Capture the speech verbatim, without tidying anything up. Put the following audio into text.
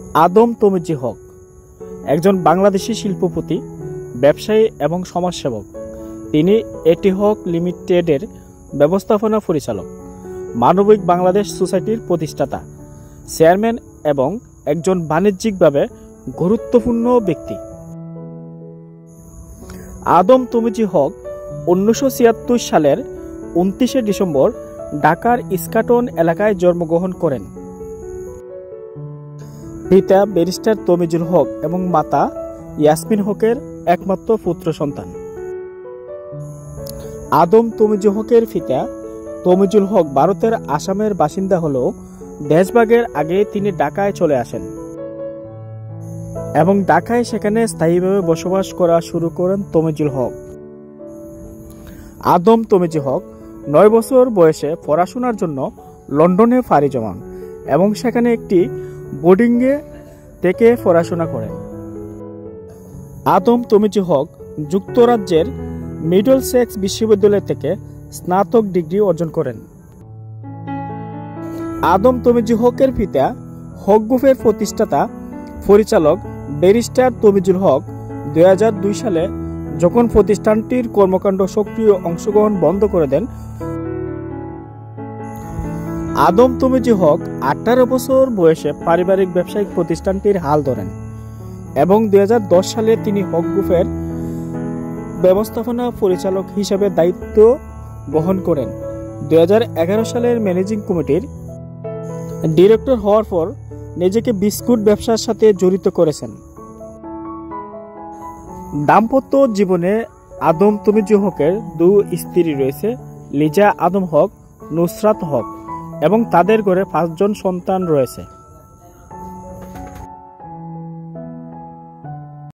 আদম তমিজি হক একজন বাংলাদেশী শিল্পপতি, ব্যবসায়ী এবং সমাজসেবক। তিনি এটি হক লিমিটেডের ব্যবস্থাপনা পরিচালক, মানবিক বাংলাদেশ সোসাইটির প্রতিষ্ঠাতা, চেয়ারম্যান এবং একজন বাণিজ্যিকভাবে গুরুত্বপূর্ণ ব্যক্তি। আদম তমিজি হক উনিশশো ছিয়াত্তর সালের উনত্রিশে ডিসেম্বর ঢাকার ইস্কাটন এলাকায় জন্মগ্রহণ করেন। পিতা ব্যারিস্টার তমিজুল হক এবং মাতা ইয়াসমিন হকের একমাত্র পুত্র সন্তান। আদম তমিজি হকের পিতা তমিজুল হক ভারতের আসামের বাসিন্দা হলেও দেশভাগের আগে তিনি ঢাকায় চলে আসেন এবং ঢাকায় সেখানে স্থায়ীভাবে বসবাস করা শুরু করেন তমিজুল হক। আদম তমিজি হক নয় বছর বয়সে পড়াশোনার জন্য লন্ডনে পাড়ি জমান এবং সেখানে একটি বোর্ডিংয়ে থেকে পড়াশোনা করেন। আদম তমিজি হক যুক্তরাজ্যের মিডলসেক্স বিশ্ববিদ্যালয় থেকে স্নাতক ডিগ্রি অর্জন করেন। আদম তমিজি হকের পিতা হক গ্রুপের প্রতিষ্ঠাতা পরিচালক ব্যারিস্টার তমিজুল হক দুই হাজার দুই সালে যখন প্রতিষ্ঠানটির কর্মকাণ্ড সক্রিয় অংশগ্রহণ বন্ধ করে দেন, আদম তমিজি হক আঠারো বছর বয়সে পারিবারিক ব্যবসায়িক প্রতিষ্ঠানটির হাল ধরেন এবং দুই হাজার দশ সালে তিনি হক গ্রুপের ব্যবস্থাপনা পরিচালক হিসেবে দায়িত্ব বহন করেন। দুই হাজার এগারো সালের ম্যানেজিং কমিটির ডিরেক্টর হওয়ার পর নিজেকে বিস্কুট ব্যবসার সাথে জড়িত করেছেন। দাম্পত্য জীবনে আদম তমিজি হকের দুই স্ত্রী রয়েছে, লিজা আদম হক, নুসরাত হক, এবং তাদের ঘরে পাঁচজন সন্তান রয়েছে।